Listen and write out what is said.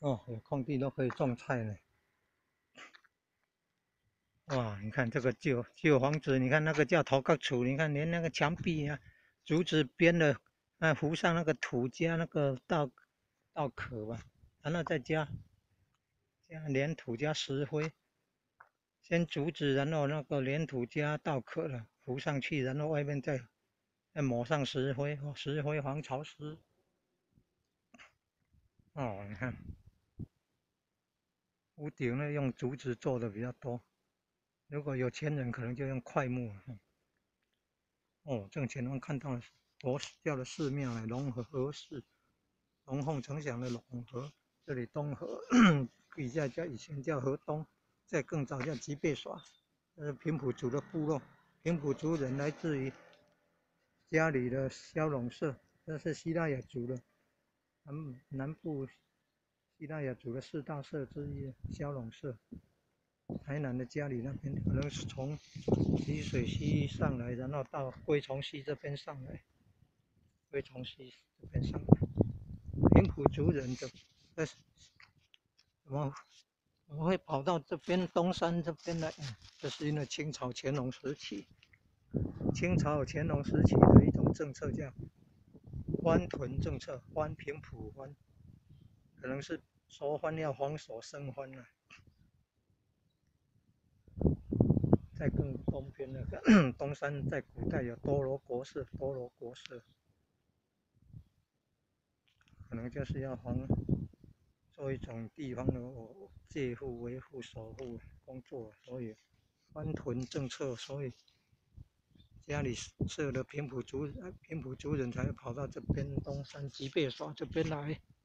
哦，有空地都可以种菜呢。哇，你看这个旧房子，你看那个叫头壳厝，你看连那个墙壁啊，竹子编的，糊上那个土加那个稻壳吧，然后再加粘土加石灰，先竹子，然后那个粘土加稻壳了，糊上去，然后外面再抹上石灰，哦，石灰防潮湿。哦，你看屋顶呢用竹子做的比较多，如果有钱人可能就用块木。哦，正前方看到了佛教的寺庙呢，龙河寺，龙凤呈祥的龙河，这里东河，以前叫河东，再更早叫吉贝耍，这是平埔族的部落，平埔族人来自于家里的骁龙社，这是西拉雅族的南部西拉雅族的4大社之一，骁龙社。台南的家里那边可能是从溪水溪上来，然后到龟虫溪这边上来，龟虫溪这边上来。平埔族人的，怎么会跑到这边东山这边来？这是因为清朝乾隆时期，清朝乾隆时期的一种政策叫湾屯政策，湾平埔湾，可能是说湾要防守生湾了。在更东边那个东山，在古代有多罗国社，可能就是要做一种地方的戒护、维护、守护工作，所以湾屯政策，所以家里设的平埔族人才会跑到这边东山吉贝耍这边来。